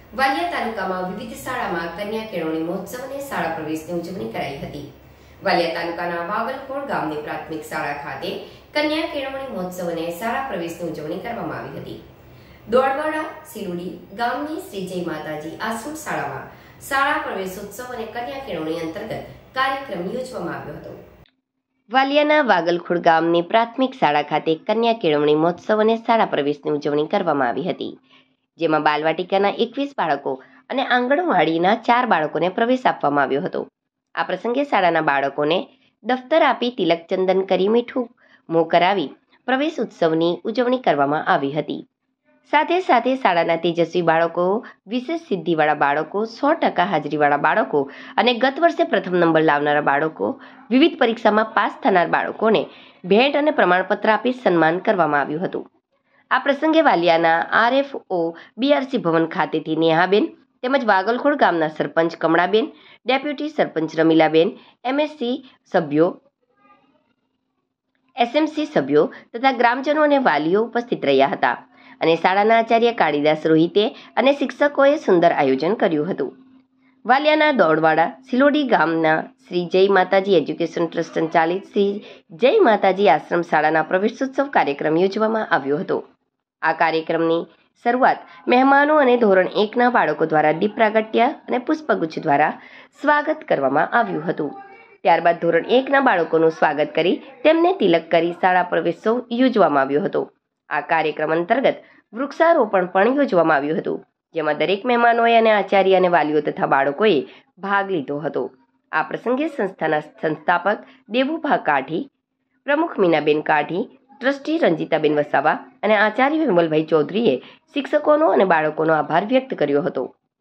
વાલિયા તાલુકામાં વિવિધ શાળામાં કન્યા કેળવણી મહોત્સવ અને શાળા પ્રવેશની ઉજવણી કરાઈ હતી। વાલિયા તાલુકાના વાગલખોડ ગામની પ્રાથમિક શાળા ખાતે કન્યા કેળવણી મહોત્સવ અને શાળા પ્રવેશની ઉજવણી કરવામાં આવી હતી। દોડવાડા સિલુડી ગામની શ્રી જય માતાજી આશ્રમ શાળામાં શાળા પ્રવેશોત્સવ અને કન્યા કેળવણી અંતર્ગત કાર્યક્રમ યોજવામાં આવ્યો હતો। વાલિયાના વાગલખોડ ગામની પ્રાથમિક શાળા ખાતે કન્યા કેળવણી મહોત્સવ અને શાળા પ્રવેશની ઉજવણી કરવામાં આવી હતી, જેમાં બાલવાટિકાના 21 બાળકો અને આંગણવાડીના 4 બાળકોને પ્રવેશ આપવામાં આવ્યો હતો। આ પ્રસંગે શાળાના બાળકોને દફતર આપી તિલક ચંદન કરી મીઠું મોં કરાવી પ્રવેશ ઉત્સવની ઉજવણી કરવામાં આવી હતી। સાથે સાથે શાળાના તેજસ્વી બાળકો, વિશેષ સિદ્ધિવાળા બાળકો, 100% હાજરીવાળા બાળકો અને ગત વર્ષે પ્રથમ નંબર લાવનારા બાળકો, વિવિધ પરીક્ષામાં પાસ થનાર બાળકોને ભેટ અને પ્રમાણપત્ર આપી સન્માન કરવામાં આવ્યું હતું। આ પ્રસંગે વાલિયાના RFO BRC ભવન ખાતેથી નેહાબેન તેમજ વાગલખોડ ગામના સરપંચ કમળાબેન, ડેપ્યુટી સરપંચ રમીલાબેન, MSC સભ્યો, SMC સભ્યો તથા ગ્રામજનો અને વાલીઓ ઉપસ્થિત રહ્યા હતા અને શાળાના આચાર્ય કાળીદાસ રોહિતે અને શિક્ષકોએ સુંદર આયોજન કર્યું હતું। વાલિયાના દોડવાડા સિલોડી ગામના શ્રી જય માતાજી એજ્યુકેશન ટ્રસ્ટ સંચાલિત શ્રી જય માતાજી આશ્રમ શાળાના પ્રવેશોત્સવ કાર્યક્રમ યોજવામાં આવ્યો હતો। આ કાર્યક્રમની શરૂઆત મહેમાનો અને ધોરણ 1ના બાળકો દ્વારા દીપ પ્રાગટ્ય અને પુષ્પગુચ્છ દ્વારા સ્વાગત કરવામાં આવ્યું હતું। ત્યારબાદ ધોરણ 1ના બાળકોનું સ્વાગત કરી તેમને તિલક કરી શાળા પ્રવેશોત્સવ યોજવામાં આવ્યો હતો। આ કાર્યક્રમ અંતર્ગત વૃક્ષારોપણ પણ યોજવામાં આવ્યું હતું, જેમાં દરેક મહેમાનોએ અને આચાર્ય અને વાલીઓ તથા બાળકોએ ભાગ લીધો હતો। આ પ્રસંગે સંસ્થાના સંસ્થાપક દેવુભા કાઠી, પ્રમુખ મીનાબેન કાઠી, ટ્રસ્ટી રંજીતાબેન વસાવા અને આચાર્ય વિમલભાઈ ચૌધરીએ શિક્ષકોનો અને બાળકોનો આભાર વ્યક્ત કર્યો હતો।